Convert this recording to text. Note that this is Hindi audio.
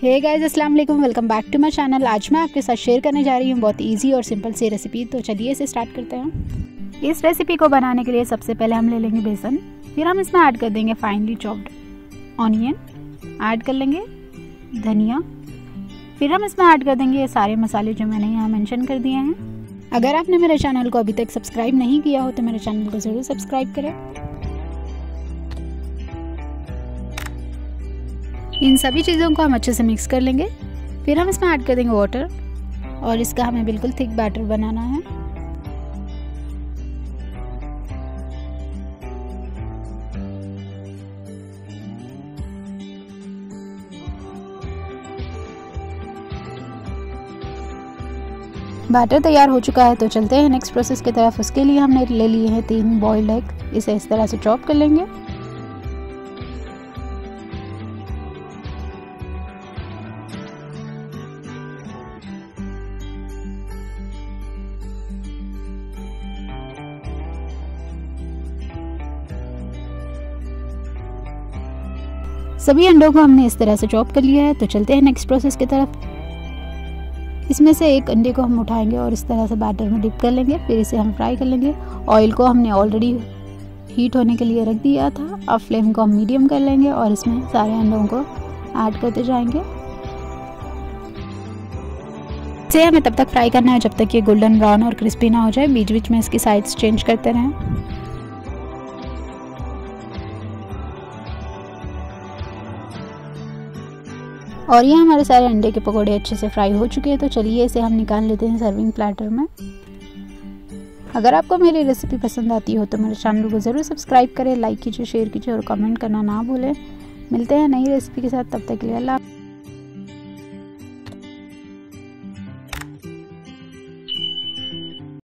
हे गाइस, अस्सलाम वालेकुम, welcome back to my channel. आज मैं आपके साथ शेयर करने जा रही हूँ बहुत इजी और सिंपल सी रेसिपी। तो चलिए इसे स्टार्ट करते हैं। इस रेसिपी को बनाने के लिए सबसे पहले हम ले लेंगे बेसन, फिर हम इसमें ऐड कर देंगे फाइनली चॉप्ड ऑनियन, ऐड कर लेंगे धनिया, फिर हम इसमें ऐड कर देंगे ये सारे मसाले जो मैंने यहाँ मेंशन कर दिए हैं। अगर आपने मेरे चैनल को अभी तक सब्सक्राइब नहीं किया हो तो मेरे चैनल को ज़रूर सब्सक्राइब करें। इन सभी चीज़ों को हम अच्छे से मिक्स कर लेंगे, फिर हम इसमें ऐड कर देंगे वाटर और इसका हमें बिल्कुल थिक बैटर बनाना है। बैटर तैयार हो चुका है तो चलते हैं नेक्स्ट प्रोसेस की तरफ। उसके लिए हमने ले लिए हैं 3 बॉइल्ड एग, इसे इस तरह से चॉप कर लेंगे। सभी अंडों को हमने इस तरह से चॉप कर लिया है तो चलते हैं नेक्स्ट प्रोसेस की तरफ। इसमें से एक अंडे को हम उठाएंगे और इस तरह से बैटर में डिप कर लेंगे, फिर इसे हम फ्राई कर लेंगे। ऑयल को हमने ऑलरेडी हीट होने के लिए रख दिया था। अब फ्लेम को हम मीडियम कर लेंगे और इसमें सारे अंडों को ऐड करते जाएंगे। इसे हमें तब तक फ्राई करना है जब तक ये गोल्डन ब्राउन और क्रिस्पी ना हो जाए। बीच बीच में इसकी साइड्स चेंज करते रहें। और ये हमारे सारे अंडे के पकौड़े अच्छे से फ्राई हो चुके हैं तो चलिए इसे हम निकाल लेते हैं सर्विंग प्लेटर में। अगर आपको मेरी रेसिपी पसंद आती हो तो मेरे चैनल को ज़रूर सब्सक्राइब करें, लाइक कीजिए, शेयर कीजिए और कमेंट करना ना भूलें। मिलते हैं नई रेसिपी के साथ, तब तक के लिए अल्लाह।